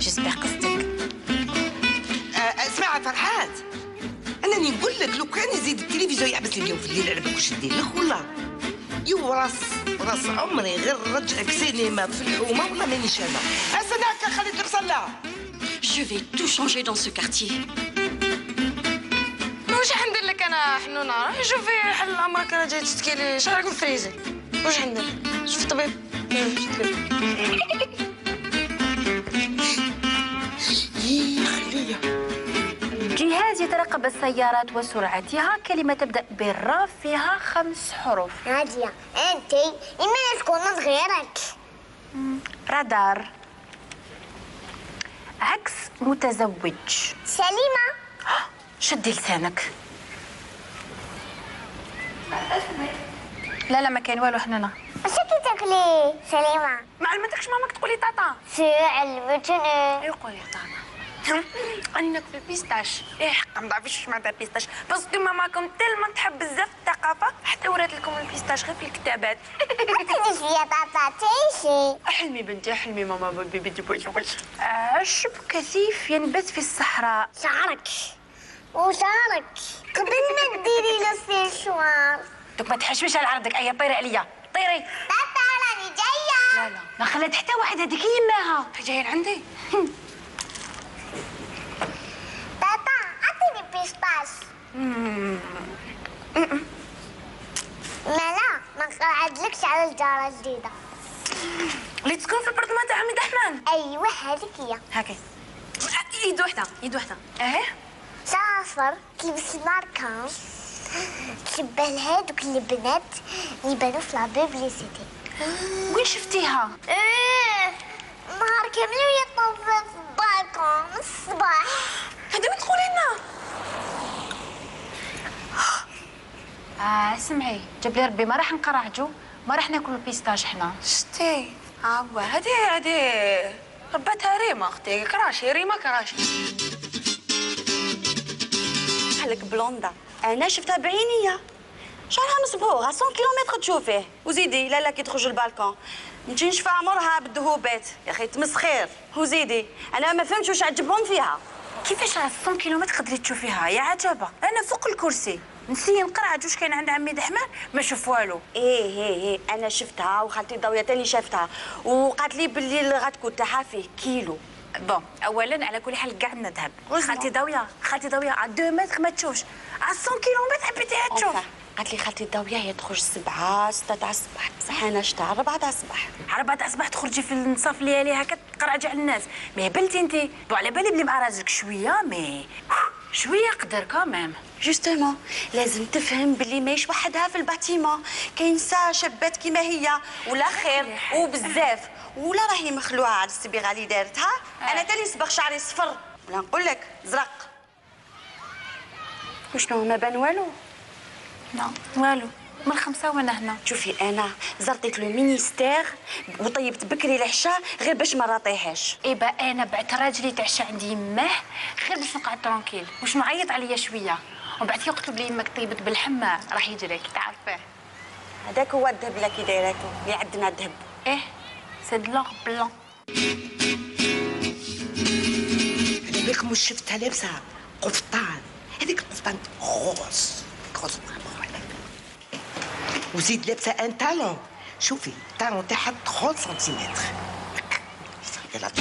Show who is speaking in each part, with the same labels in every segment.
Speaker 1: جيسبيغ قصدك.
Speaker 2: اسمع فرحات، انني نقول لك لو كان يزيد التلفزيون يحبس لي اليوم في الليل على بالك واش ندير لك ولا يو راس عمري غير رجعك سينما في الحومه والله مانيش انا. اسناك خليت البصله.
Speaker 1: Je vais tout changer dans ce quartier.
Speaker 3: واش حندير لك انا حنونه؟ شوفي حل امرك راه جاي تشتكي لي شعرك مفريزي. واش حندير؟ شوف الطبيب.
Speaker 2: خليها.
Speaker 1: جهاز يترقب السيارات وسرعتها. كلمة تبدأ بالراء فيها 5 حروف.
Speaker 4: نادية انتي يمين تكون صغيرك.
Speaker 1: رادار. عكس متزوج.
Speaker 4: سليمة.
Speaker 1: شدي لسانك. لا ما كاين والو حنانه.
Speaker 4: اش كي تاكلي سليمة؟
Speaker 1: ما علمتكش ماماك تقولي طاطا؟
Speaker 4: سي علمتني.
Speaker 1: يقولي طاطا. راني ناكل البيستاش. ايه حقا ما تعرفيش واش معناتها البيستاش، باسكو ماماكم تلما تحب بزاف الثقافه حتى ورات لكم البيستاش غير في الكتابات.
Speaker 4: عطيني شوية طاطا تعيشي.
Speaker 1: احلمي بنتي احلمي ماما بيبي وش عشب كثيف ينبت في الصحراء.
Speaker 4: شعرك وشعرك قبل ما ديري له السيشوار.
Speaker 1: دوك ما تحشميش على عرضك. ايا طيري عليا طيري.
Speaker 4: طاطا راني جاية.
Speaker 1: لا ما خلات حتى واحد هذيك يماها جايين عندي.
Speaker 4: طاطا عطيني بيستاش. لا ما نقعدلكش على الجارة الجديدة
Speaker 1: اللي تسكن في البرطمان تاع عمي دحمان.
Speaker 4: ايوه هذيك هي.
Speaker 1: هاكي يد وحده يد وحده. ايه
Speaker 4: شعر اصفر تلبس الماركان تشبه لهادوك البنات اللي يبانو في لا بوبليسيتي.
Speaker 1: وين شفتيها؟
Speaker 4: ايه نهار كامل وهي طوفة في البالكون من الصباح.
Speaker 1: هذا وين تقولي لنا؟ سمعي جاب لي ربي ما راح نقرعجو ما راح ناكل البيستاش حنا.
Speaker 3: شتي عوا هادي رباتها ريما اختي. كراشي ريما كراشي.
Speaker 5: لك بلوندا انا شفتها بعينيا شعرها مصبوغ 100 كيلومتر تشوفيه وزيدي لا كي تخرج البالكون نجي نشفى عمرها بالذهوبات يا اخي تمسخير وزيدي انا ما فهمتش واش عجبهم فيها.
Speaker 1: كيفاش 100 كيلومتر قدرتي تشوفيها يا عجبه؟ انا فوق الكرسي نسي نقرعج واش كاين عند عمي دحمان ما شوف والو.
Speaker 5: ايه انا شفتها وخالتي ضويه تاني شافتها وقالت لي باللي غتكون تاعها فيه كيلو.
Speaker 1: بون اولا على كل حال قعدنا ذهب. خالتي ضويه على 2 متر ما تشوفش، على 100 كيلومتر حبيتيها تشوف.
Speaker 5: قالت لي خالتي ضويه هي تخرج 7 6 تاع الصباح بصح انا شفتها 4 تاع الصباح.
Speaker 1: 4 تاع الصباح تخرجي في النصاف الليالي هكا تقرعجي على الناس. مي بلتي انت بون على بالي بلي مع راسك شويه مي شويه قدر كامام.
Speaker 5: جوستومون لازم تفهم باللي ماهيش وحدها في الباتيمون كاين ساعه شابات كيما هي ولا خير وبزاف ولا راهي مخلوعه على الصبيغه اللي دارتها. انا تاني صبغ شعري صفر ولا نقول لك زرق. وشنو ما بان والو؟
Speaker 1: لا والو من 5 وانا هنا.
Speaker 5: شوفي انا زرطيت لو مينيستير وطيبت بكري العشاء غير باش ما نراطيهاش.
Speaker 1: ايبا انا بعت راجلي يتعشى عندي يماه غير باش نقعد ترونكيل واش نعيط عليا شويه ومن بعد يكتب لي يماك طيبت بالحمى راح يجريك تعرفيه.
Speaker 5: هذاك هو الذهب اللي كي دايراتو اللي عندنا ذهب.
Speaker 1: ايه سي دو لور بلون.
Speaker 2: على بالك مش شفتها لابسه قفطان هذيك القفطان غوص وزيد لابسه ان تالون. شوفي التالون تاعها 30 سنتيمتر. يلا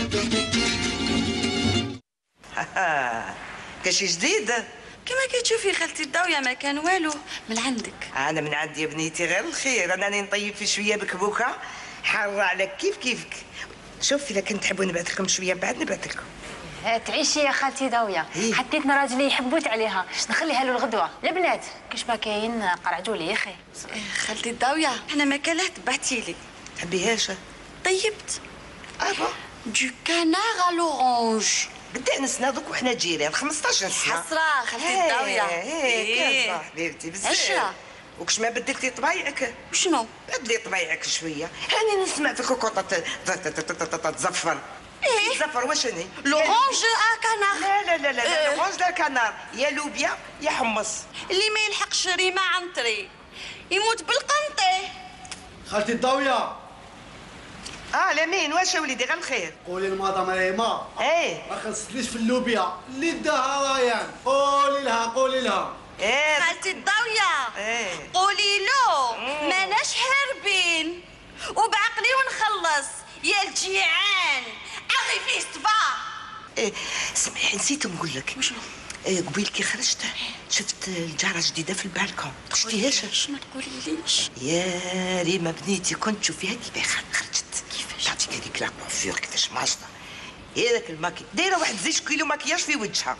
Speaker 2: كاش جديد
Speaker 5: كما كتشوفي خالتي الضاويه ما كان والو من عندك.
Speaker 2: انا من عندي يا بنيتي غير الخير. انا راني نطيب في شويه بكبوكه حاره عليك كيفك. شوفي الا كنت تحبوا نبعث لكم شويه بعد نبعث لكم.
Speaker 1: تعيشي يا خالتي ضاويه. حطيتنا راجلي يحبوت عليها نخليها له الغدوه. البنات كاش ما كاين قرعدوا لي يا اخي.
Speaker 5: خالتي الضاويه انا ما كلاه تبعتي لي
Speaker 2: تحبيهاش؟
Speaker 5: طيبت
Speaker 2: ابا
Speaker 5: دو كانار لورانج.
Speaker 2: بدأنا نسنا دوك وحنا جيران 15 سنه.
Speaker 5: حسره خالتي الضاويه.
Speaker 2: ايه حبيبتي بزاف.
Speaker 5: عشرة
Speaker 2: وكش ما بدلتي طبايعك؟
Speaker 5: شنو؟
Speaker 2: بدلي طبايعك شويه. هاني نسمع فيك كوطه تزفر.
Speaker 5: ايه
Speaker 2: تزفر واش هني؟
Speaker 5: لورانج كانار.
Speaker 2: لا لورانج دا كانار يا لوبيا يا حمص.
Speaker 5: اللي ما يلحقش ريما عنتري يموت بالقنطي.
Speaker 6: خالتي الضاويه
Speaker 2: لمين واش يا وليدي؟ غير الخير.
Speaker 6: قولي لمدام ريما ما خلصتليش في اللوبيا اللي داها ريان. قولي لها
Speaker 5: خالتي الضاوية قولي له ماناش هاربين وبعقلي ونخلص يا الجيعان اغي في صبا.
Speaker 2: سمعي نسيت نقول لك.
Speaker 5: وشنو؟
Speaker 2: قبيل كي خرجت شفت الجارة جديدة في البالكون. شفتيهاش؟
Speaker 5: ما تقوليليش.
Speaker 2: يا ريما بنيتي كنت تشوفيها كيفاش خرجت. كيفاش؟ تعطيك هذيك لا كوافير كيفاش ماشطة. هذاك الماكي دايرة واحد 2 كيلو مكياج في وجهها.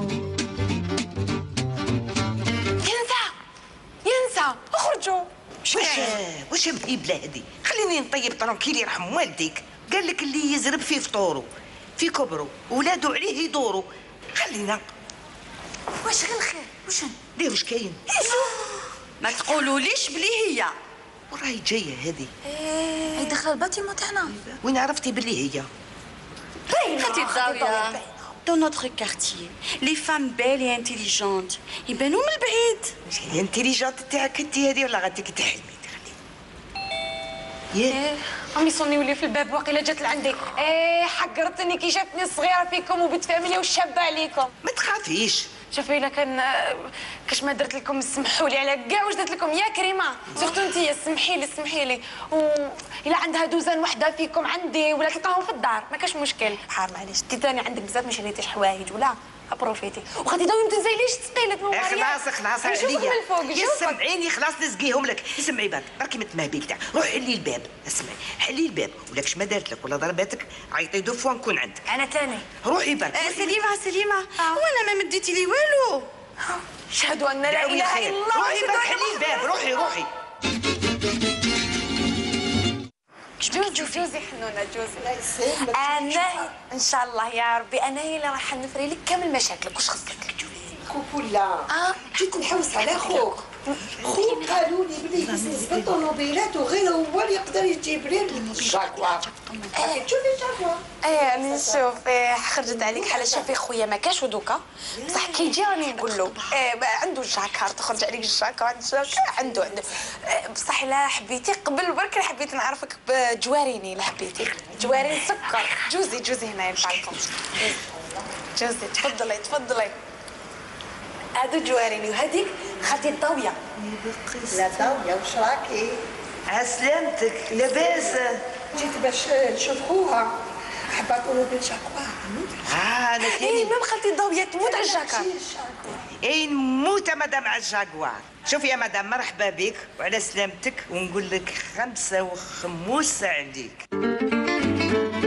Speaker 1: ينسى اخرجوا.
Speaker 2: واش مهيبله هذه؟ خليني نطيب طرونكيل يرحم والديك. قال لك اللي يزرب فيه فطورو في كبرو ولادو عليه يدوروا. خلينا.
Speaker 5: واش غير الخير؟ وشن؟
Speaker 2: ليه واش كاين؟
Speaker 5: ما تقولوليش بلي هي
Speaker 2: وراهي جايه هذه.
Speaker 5: هي دخل الباتيمون تاعنا.
Speaker 2: وين عرفتي بلي هي؟
Speaker 5: خالتي الضاوية dans notre quartier les femmes belles et intelligentes يبانوا من البعيد.
Speaker 2: هي انتيليجونت تاعك انت هذه ولا غادي تحلمي؟ ياه
Speaker 1: عمي صوني ولي في الباب واقيلا جات لعندي. حقرتني كي شافتني صغيره فيكم وبتفهمني وشابه عليكم.
Speaker 2: ما تخافيش.
Speaker 1: شوفي الا كان كاش ما درت لكم سمحوا لي على كاع واش درت لكم يا كريمه. سورتو انت سمحي لي الا عندها دوزان وحده فيكم عندي ولا تلقاهم في الدار ما كاش مشكل. بحال معليش انت ثاني عندك بزاف ما شريتيش حوايج ولا ابروفيتي وغادي داوي ما تنزليش ثقيله مواريا.
Speaker 2: خلاص عليا. سمعيني خلاص نسقيهم لك. اسمعي راكي متمهبل تاع روح حلي الباب. اسمعي حلي الباب ولاكش ما دارت لك ولا ضرباتك عيطي 2 فوا نكون عندك.
Speaker 1: انا ثاني
Speaker 2: روحي برك.
Speaker 5: سليمه وانا ما مديتي لي والو.
Speaker 1: شهدوا ان لا اله الا الله.
Speaker 2: روحي برك حلي الباب. روحي.
Speaker 1: جوزي حنونه جوزي. انا ان شاء الله يا ربي انا هي اللي راح نفري لك كامل مشاكلك. واش خصك؟
Speaker 7: كوكولا جيت نحوس على خوك. خوك قالوا لي بلي بالنسبه للطوموبيلات وغير هو اللي يقدر يجيب لي الجاكوار. تشوفي الجاكوار؟
Speaker 1: راني نشوف. خرجت عليك حاله. شوفي خويا ما كاش ودوكا بصح كي يجي راني نقول له عنده الجاكار تخرج عليك الجاكار عنده بصح الا حبيتي قبل برك حبيت نعرفك بجواريني. الا حبيتي جوارين سكر. جوزي هنايا البالكون. جوزي تفضلي. هادو جواريني وهذيك خالتي الضاويه.
Speaker 7: لا ضاويه واش راكي؟
Speaker 2: عسلامتك لاباس؟
Speaker 7: جيت باش نشوف خوها. حبات طوموبيل جاكوار.
Speaker 2: انا ثاني
Speaker 1: ميم خالتي الضاويه تموت على الجاكار.
Speaker 2: نموت مدام على الجاكوار. شوفي يا مدام مرحبا بك وعلى سلامتك ونقول لك 5 وخموس عليك.